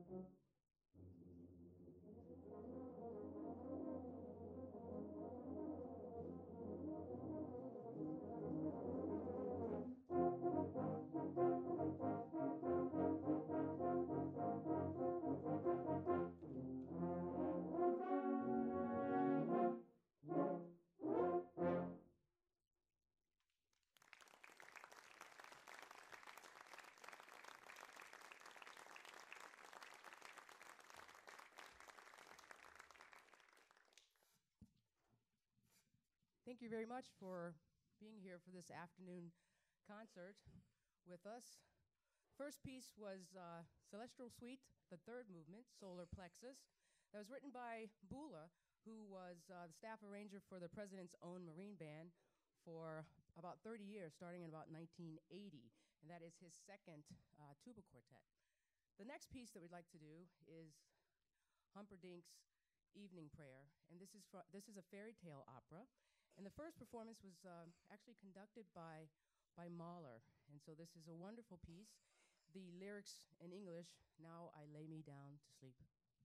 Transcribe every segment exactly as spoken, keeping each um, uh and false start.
Thank you very much for being here for this afternoon concert with us. First piece was uh, Celestial Suite, the third movement, Solar Plexus. That was written by Bula, who was uh, the staff arranger for the President's Own Marine Band for about thirty years, starting in about nineteen eighty. And that is his second uh, tuba quartet. The next piece that we'd like to do is Humperdinck's Evening Prayer. And this is, fro- this is a fairy tale opera. And the first performance was uh, actually conducted by, by Mahler. And so this is a wonderful piece. The lyrics in English, "Now I lay me down to sleep."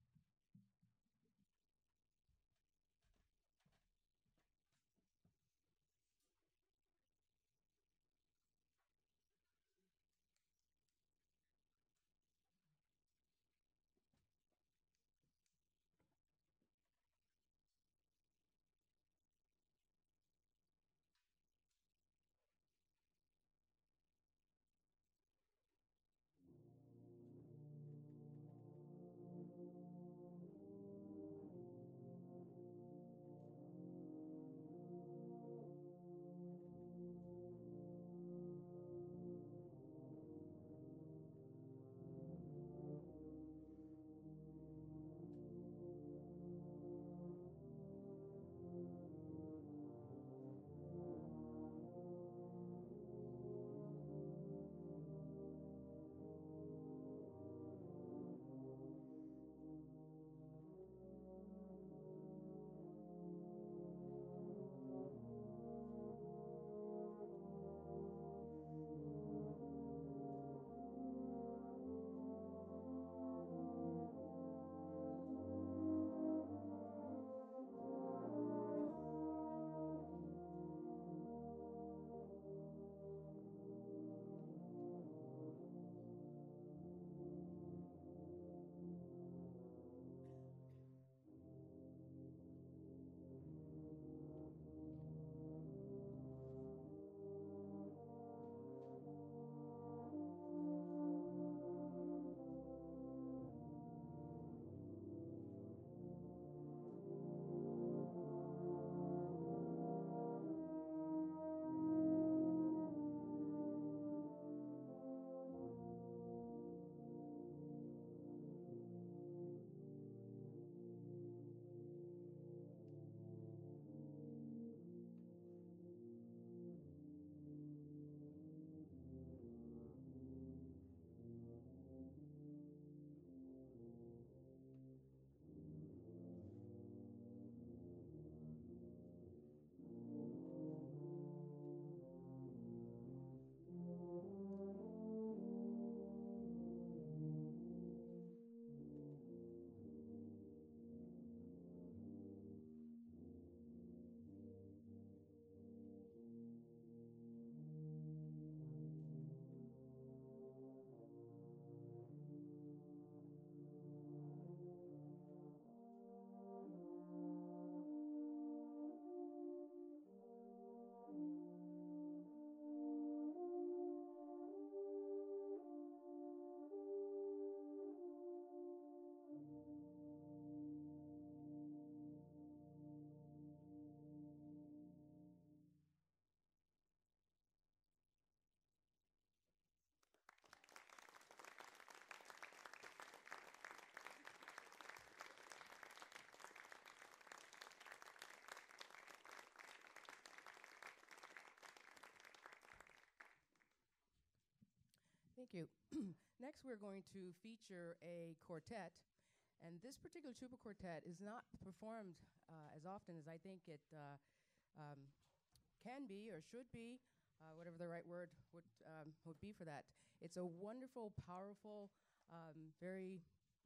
Thank you. Next, we're going to feature a quartet. And this particular tuba quartet is not performed uh, as often as I think it uh, um, can be or should be, uh, whatever the right word would, um, would be for that. It's a wonderful, powerful, um, very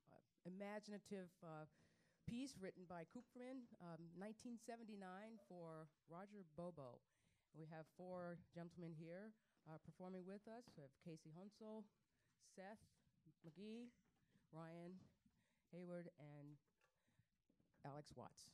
uh, imaginative uh, piece written by Kupferman, um, nineteen seventy-nine for Roger Bobo. We have four gentlemen here uh, performing with us. We have Casey Hunsel, Seth McGee, Ryan Hayward, and Alex Watts.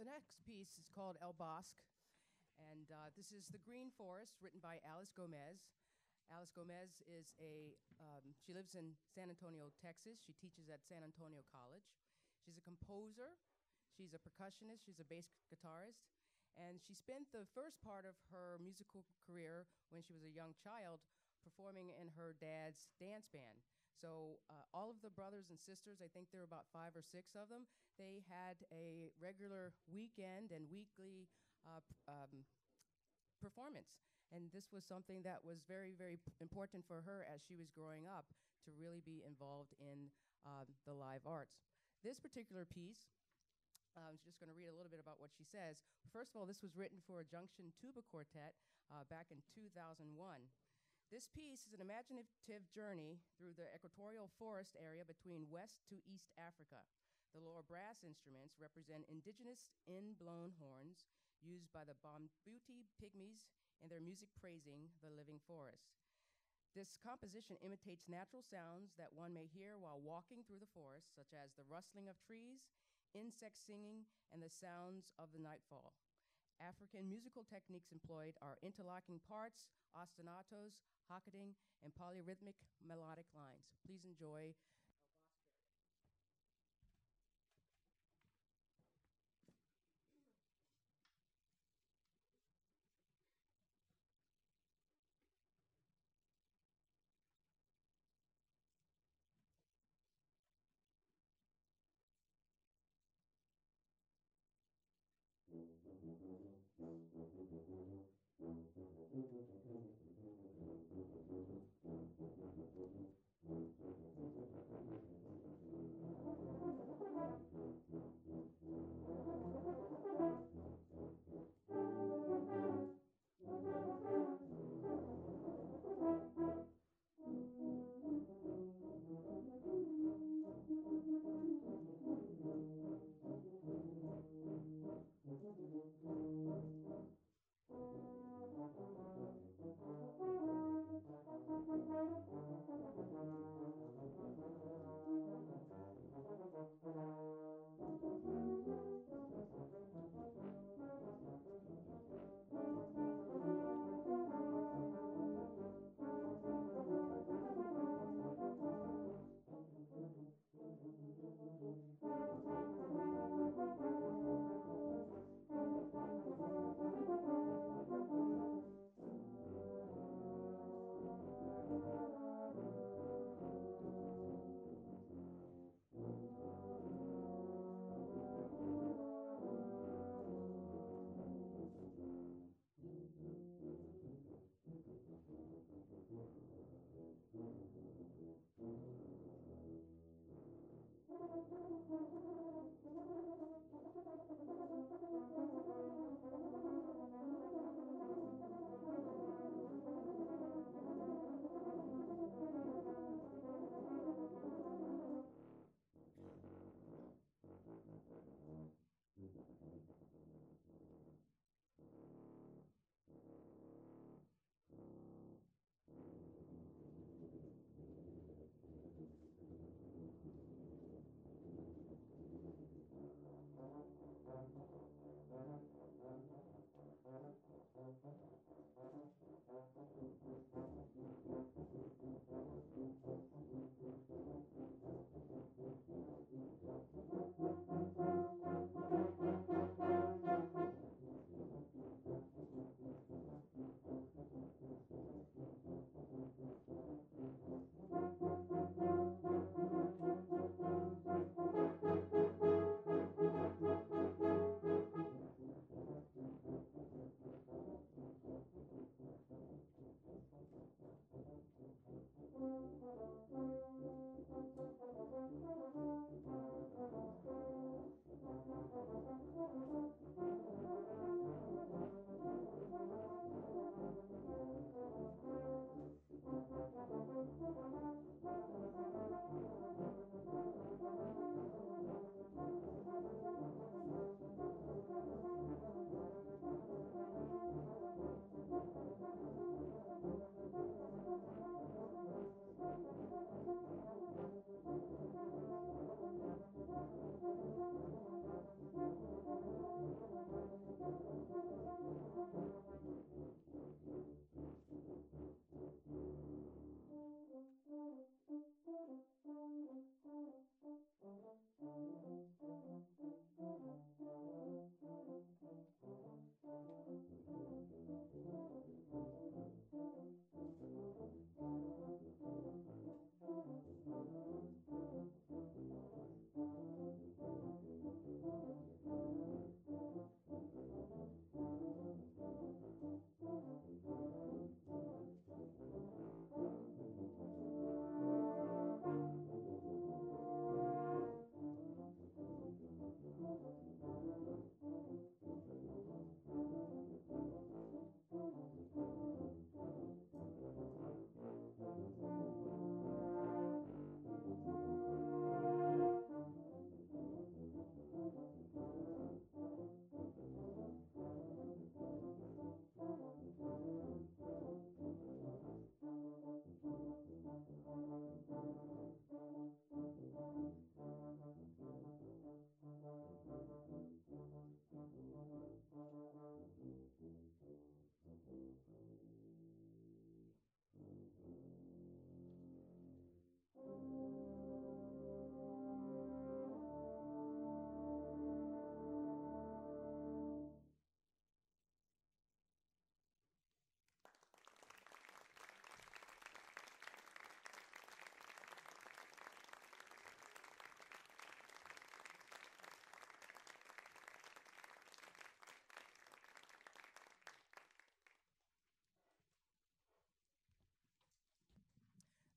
The next piece is called El Bosque, and uh, this is The Green Forest, written by Alice Gomez. Alice Gomez is a, um, she lives in San Antonio, Texas. She teaches at San Antonio College. She's a composer, she's a percussionist, she's a bass guitarist, and she spent the first part of her musical career when she was a young child performing in her dad's dance band. So uh, all of the brothers and sisters, I think there were about five or six of them, they had a regular weekend and weekly uh, p- um, performance. And this was something that was very, very p- important for her as she was growing up to really be involved in um, the live arts. This particular piece, uh, I'm just going to read a little bit about what she says. First of all, this was written for a Junction Tuba Quartet uh, back in two thousand one. This piece is an imaginative journey through the equatorial forest area between West to East Africa. The lower brass instruments represent indigenous in-blown horns used by the Bambuti Pygmies in their music praising the living forest. This composition imitates natural sounds that one may hear while walking through the forest, such as the rustling of trees, insects singing, and the sounds of the nightfall. African musical techniques employed are interlocking parts, ostinatos, hocketing, and polyrhythmic melodic lines. Please enjoy.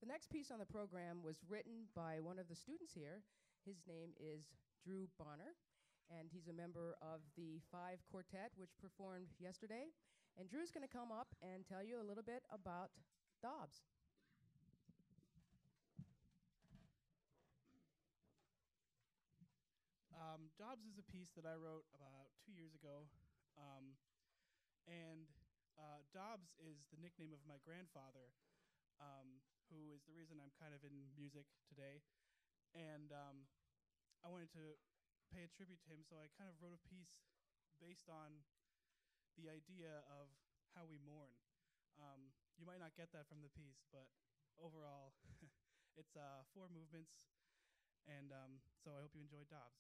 The next piece on the program was written by one of the students here. His name is Drew Bonner, and he's a member of the Five Quartet, which performed yesterday. And Drew's going to come up and tell you a little bit about Dobbs. Um, Dobbs is a piece that I wrote about two years ago. Um, and uh, Dobbs is the nickname of my grandfather, um, who is the reason I'm kind of in music today. And um, I wanted to pay a tribute to him, so I kind of wrote a piece based on the idea of how we mourn. Um, you might not get that from the piece, but overall, it's uh, four movements, and um, so I hope you enjoyed Dobbs.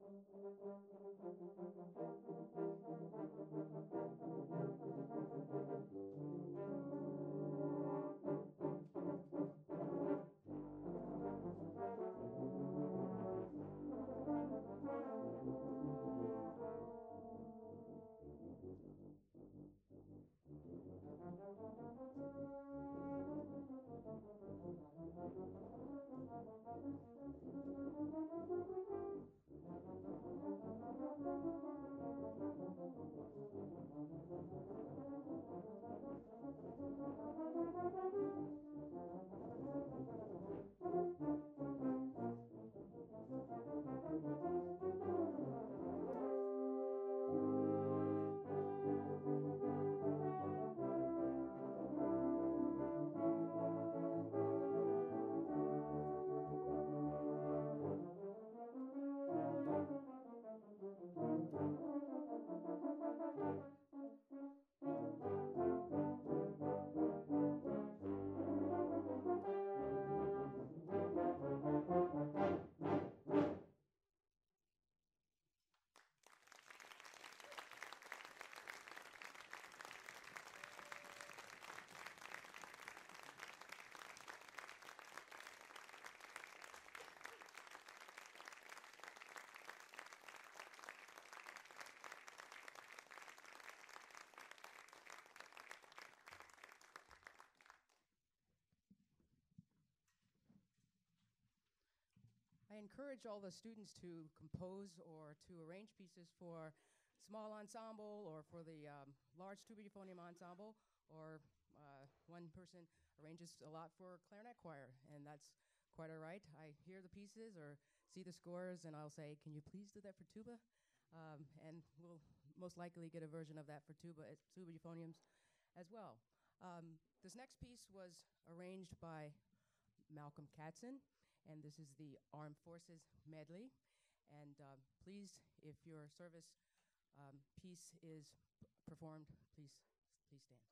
I encourage all the students to compose or to arrange pieces for small ensemble or for the um, large tuba euphonium ensemble, or uh, one person arranges a lot for clarinet choir, and that's quite all right. I hear the pieces or see the scores, and I'll say, can you please do that for tuba? Um, and we'll most likely get a version of that for tuba, uh, tuba euphoniums as well. Um, this next piece was arranged by Malcolm Katzen, and this is the Armed Forces Medley. And uh, please, if your service um, piece is p- performed, please, please stand.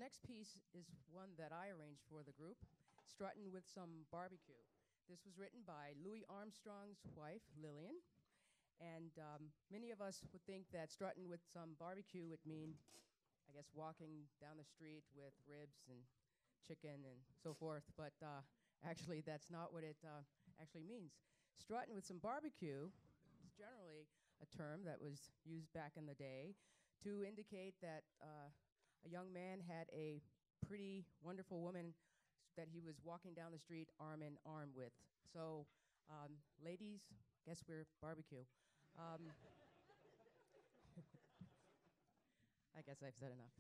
next piece is one that I arranged for the group, Strutting with Some Barbecue. This was written by Louis Armstrong's wife, Lillian. And um, many of us would think that strutting with some barbecue would mean, I guess, walking down the street with ribs and chicken and so forth. But uh, actually, that's not what it uh, actually means. Strutting with some barbecue is generally a term that was used back in the day to indicate that uh, a young man had a pretty wonderful woman that he was walking down the street arm in arm with. So, um, ladies, guess we're barbecue. Um, I guess I've said enough.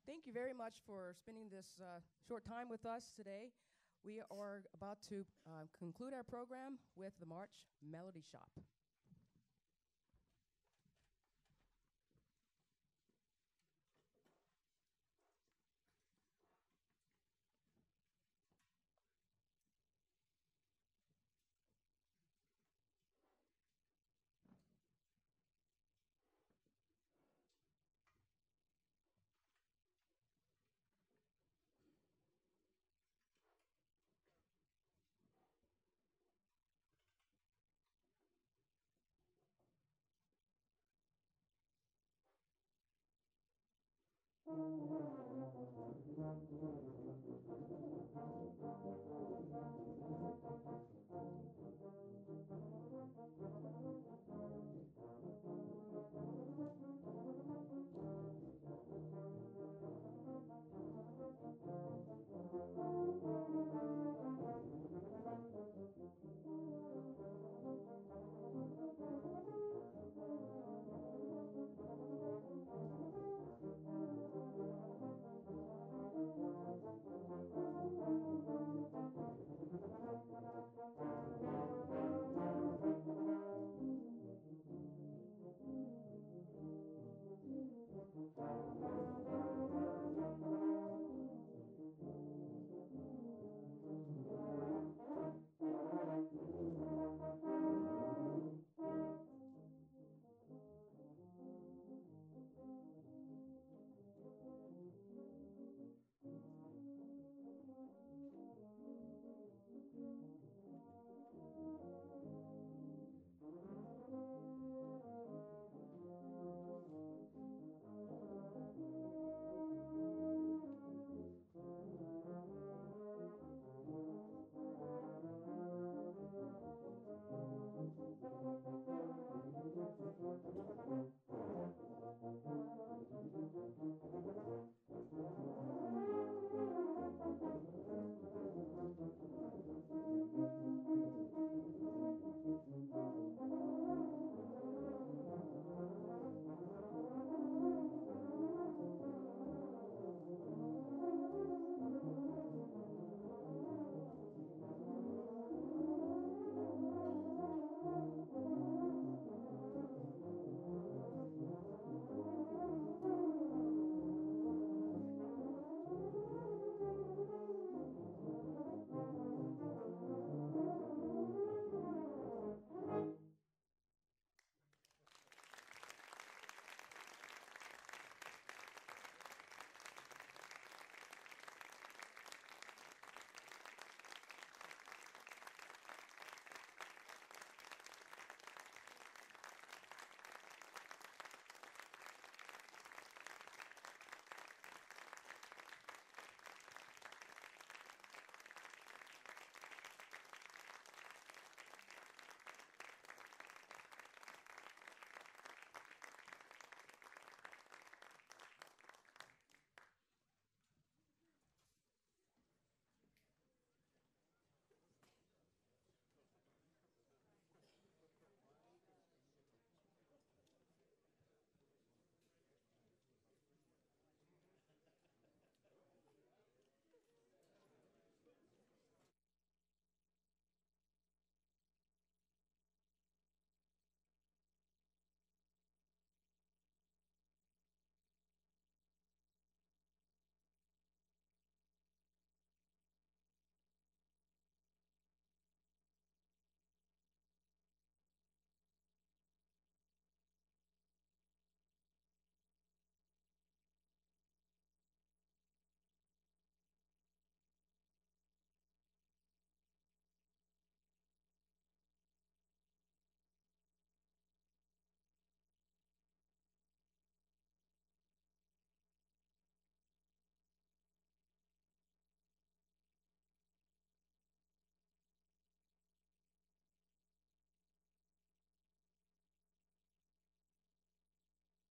thank you very much for spending this uh, short time with us today. We are about to uh, conclude our program with the March Melody Shop.